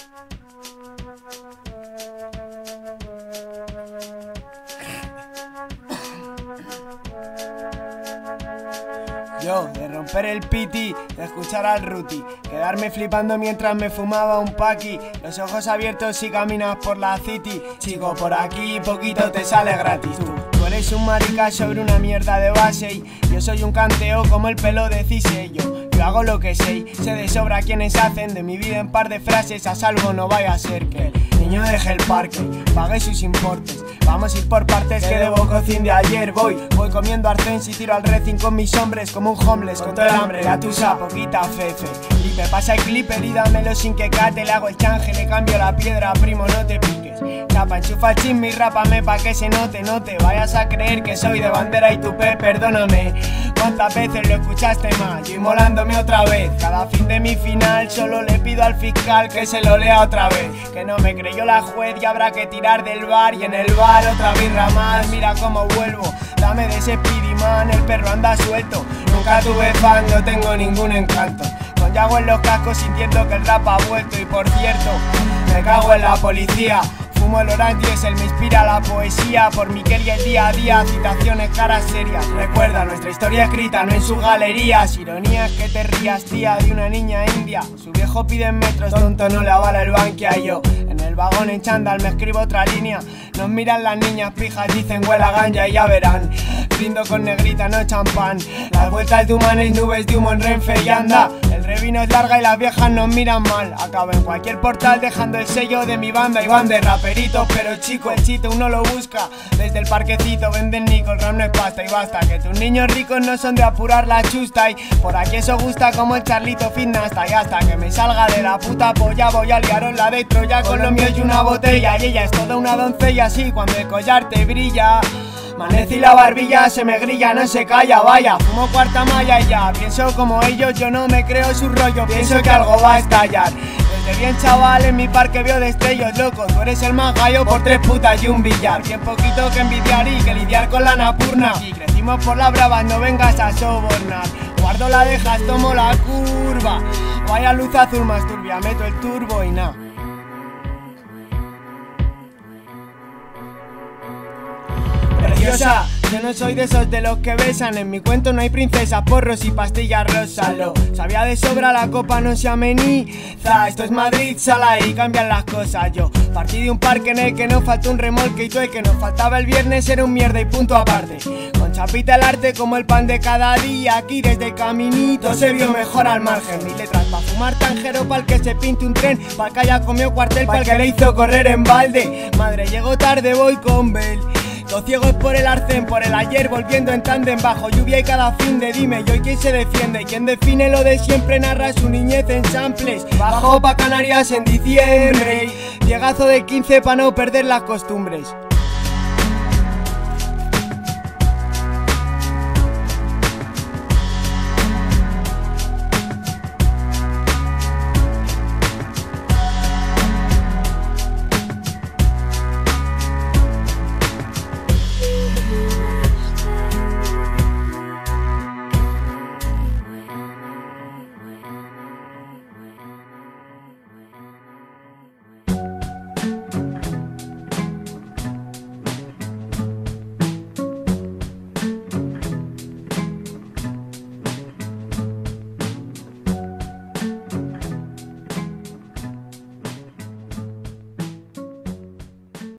Yo, de romper el piti, de escuchar al Ruti, quedarme flipando mientras me fumaba un paqui, los ojos abiertos si caminas por la city. Chico, por aquí poquito te sale gratis. Tú eres un marica sobre una mierda de base y yo soy un canteo como el pelo de Cise. Yo hago lo que sé de sobra quienes hacen de mi vida en par de frases a salvo. No vaya a ser que el niño deje el parque, pague sus importes. Vamos a ir por partes que debo cocin de ayer. Voy comiendo arcens y tiro al recin con mis hombres como un homeless con todo el hambre. La tusa, poquita fefe. Y me pasa el clipper y dámelo sin que cate. Le hago el change, le cambio la piedra, primo, no te piques. Chapa, enchufa el chisme y rápame pa' que se note. No te vayas a creer que soy de bandera y tupé, perdóname. ¿Cuántas veces lo escuchaste más? Yo molándome otra vez. Cada fin de mi final solo le pido al fiscal que se lo lea otra vez. Que no me creyó la juez y habrá que tirar del bar. Y en el bar otra birra más, mira cómo vuelvo. Dame de ese Spiderman, el perro anda suelto. Nunca tuve fan, no tengo ningún encanto. Con Yago en los cascos sintiendo que el rap ha vuelto. Y por cierto, me cago en la policía. Fumo el Orange Diesel, me inspira la poesía. Por Miquel y el día a día, citaciones caras serias. Recuerda nuestra historia escrita, no en sus galerías. Ironías que te rías, tía, de una niña india. Su viejo pide en metros, tonto no le avala el banquia. Y yo, en el vagón en chándal, me escribo otra línea. Nos miran las niñas pijas, dicen huele a ganja y ya verán. Brindo con negrita, no champán. Las vueltas de humanas, nubes de humo en Renfe y anda. El revino es larga y las viejas nos miran mal. Acabo en cualquier portal dejando el sello de mi banda. Y van de raperitos, pero chico, el chito uno lo busca. Desde el parquecito venden nico, el rap no es pasta y basta. Que tus niños ricos no son de apurar la chusta. Y por aquí eso gusta como el Charlito Fitness. Y hasta que me salga de la puta polla voy a liaros la de Troya con lo mío y una botella. Y ella es toda una doncella así cuando el collar te brilla. Amanece y la barbilla se me grilla, no se calla, vaya. Fumo cuarta malla y ya, pienso como ellos, yo no me creo su rollo. Pienso que algo va a estallar. Desde bien chaval en mi parque veo destellos, loco. Tú eres el más gallo por 3 putas y un billar. Bien poquito que envidiar y que lidiar con la napurna. Y crecimos por la brava, no vengas a sobornar. Guardo la dejas, tomo la curva. Vaya luz azul más turbia, meto el turbo y nada. Preciosa, yo no soy de esos de los que besan. En mi cuento no hay princesas, porros y pastillas rosas. Lo sabía de sobra, la copa no se ameniza. Esto es Madrid, sala y cambian las cosas. Yo partí de un parque en el que no faltó un remolque. Y tú el que nos faltaba el viernes era un mierda y punto aparte. Con chapita el arte como el pan de cada día. Aquí desde el caminito se vio mejor al margen. Mis letras pa' fumar tanjero, pa'l que se pinte un tren, pa'l que haya comido cuartel, pa'l que le hizo correr en balde. Madre, llego tarde, voy con Bel. Los ciegos por el arcén, por el ayer, volviendo en tándem bajo lluvia y cada fin de dime. ¿Y hoy quién se defiende? ¿Quién define lo de siempre? Narra su niñez en samples. Bajo pa' Canarias en diciembre. Llegazo de 15 pa' no perder las costumbres.